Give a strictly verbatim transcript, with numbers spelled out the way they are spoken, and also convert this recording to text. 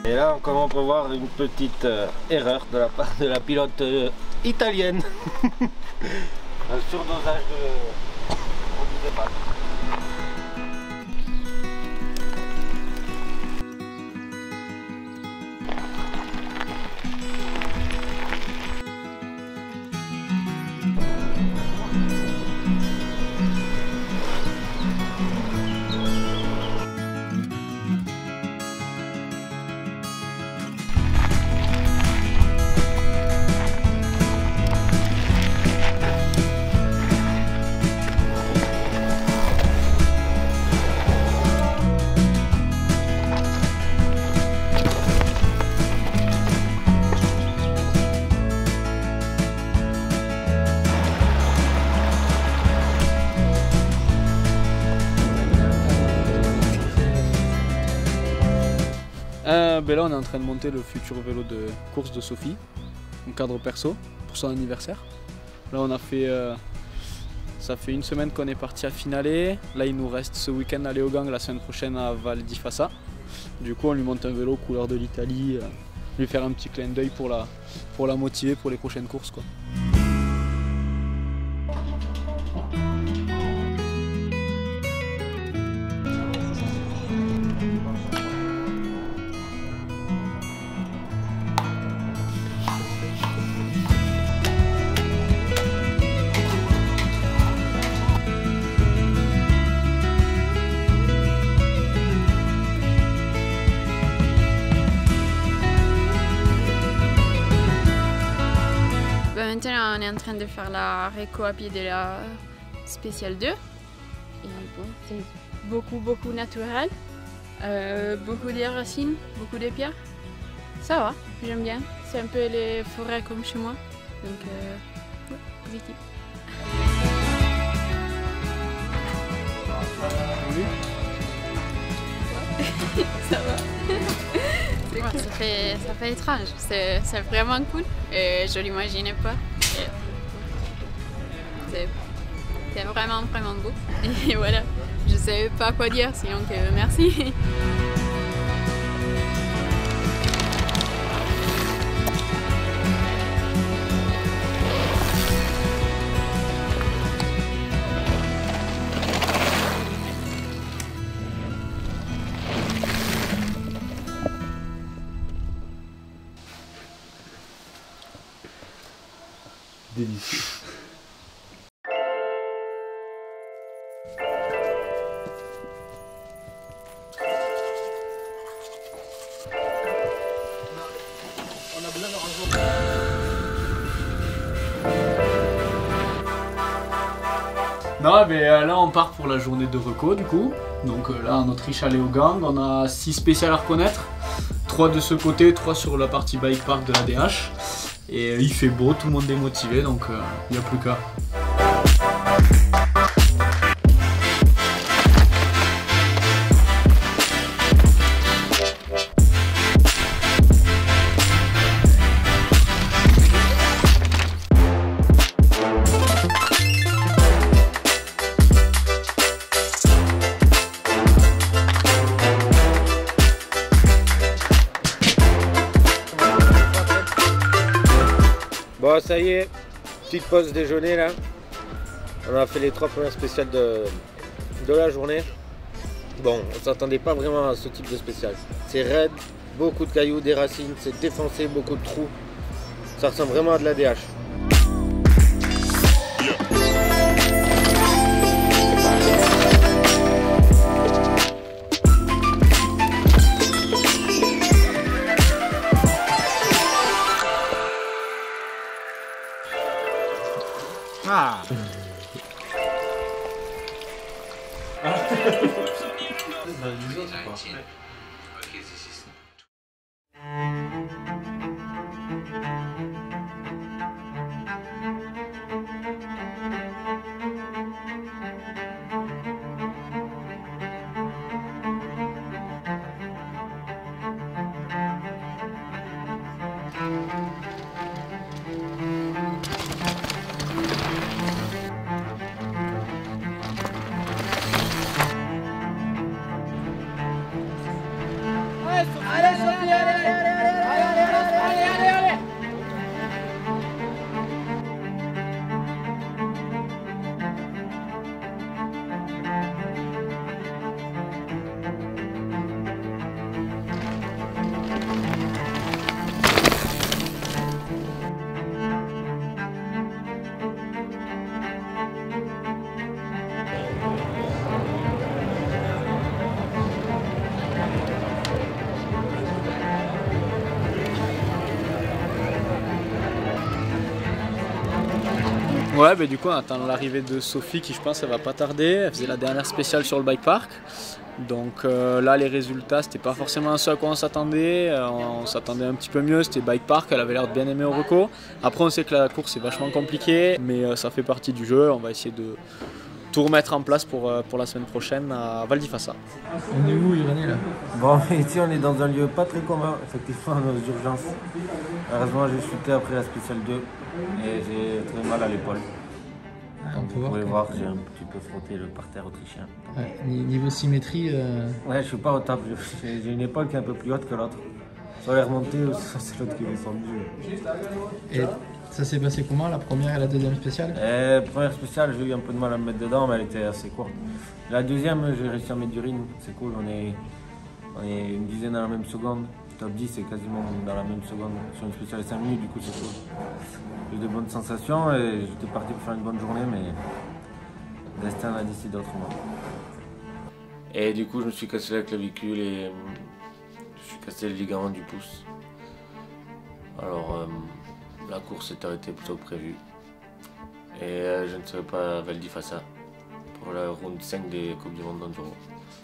Et là, comme on peut voir, une petite euh, erreur de la part de la pilote euh, italienne. Un surdosage de produit de pâte. Euh, ben là on est en train de monter le futur vélo de course de Sophie, en cadre perso, pour son anniversaire. Là on a fait, euh, ça fait une semaine qu'on est parti à Finale. Là il nous reste ce week-end à Leogang, la semaine prochaine à Val di Fassa. Du coup on lui monte un vélo couleur de l'Italie, euh, lui faire un petit clin d'œil pour la, pour la motiver pour les prochaines courses, quoi. Maintenant, on est en train de faire la réco à pied de la spéciale deux. Et bon, c'est beaucoup, beaucoup naturel. Euh, beaucoup de racines, beaucoup de pierres. Ça va, j'aime bien. C'est un peu les forêts comme chez moi. Donc, euh, ouais, positif. Ça va. Ouais, cool. ça, fait, ça fait étrange, c'est vraiment cool et je l'imaginais pas. C'est vraiment vraiment beau et voilà, je savais pas quoi dire sinon que merci. Délicieux. On a besoin de rangement. Non, mais euh, là on part pour la journée de reco du coup. Donc euh, là en Autriche à Leogang, on a six spéciales à reconnaître. trois de ce côté, trois sur la partie bike park de la D H. Et euh, il fait beau, tout le monde est motivé, donc il euh, n'y a plus qu'à. Bon, ça y est, petite pause déjeuner là. On a fait les trois premières spéciales de, de la journée. Bon, on s'attendait pas vraiment à ce type de spécial. C'est raide, beaucoup de cailloux, des racines, c'est défoncé, beaucoup de trous. Ça ressemble vraiment à de la D H. Ah. Allez Sophie, allez! Ouais, bah du coup on attend l'arrivée de Sophie qui je pense elle va pas tarder. Elle faisait la dernière spéciale sur le bike park. Donc euh, là les résultats c'était pas forcément ce à quoi on s'attendait. Euh, on s'attendait un petit peu mieux, c'était bike park, elle avait l'air de bien aimer au reco. Après on sait que la course est vachement compliquée, mais euh, ça fait partie du jeu. On va essayer de tout remettre en place pour, euh, pour la semaine prochaine à Val di Fassa. On est où Irénée là? Bon, ici on est dans un lieu pas très commun, effectivement, nos urgences. Heureusement j'ai chuté après la spéciale deux et j'ai très mal à l'épaule. On peut Vous voir pouvez que- voir, j'ai un petit peu frotté le parterre autrichien. Ouais, ni- niveau symétrie, euh, Ouais, je suis pas au top, j'ai j'ai une épaule qui est un peu plus haute que l'autre. Soit elle est remontée ou soit c'est l'autre qui est descendu. et ça s'est passé comment la première et la deuxième spéciale? Euh, première spéciale, j'ai eu un peu de mal à me mettre dedans, mais elle était assez courte. La deuxième, j'ai réussi à mettre du rythme, c'est cool, on est, on est une dizaine dans la même seconde. Top dix, c'est quasiment dans la même seconde. Sur une spéciale de cinq minutes, du coup, c'est cool. J'ai eu de bonnes sensations et j'étais parti pour faire une bonne journée, mais le destin a décidé autrement. Et du coup, je me suis cassé la clavicule et je suis cassé le ligament du pouce. Alors, euh, la course s'est arrêtée plus tôt que prévu. Et euh, je ne serai pas à Val di Fassa pour la round cinq des Coupes du Monde d'Enduro.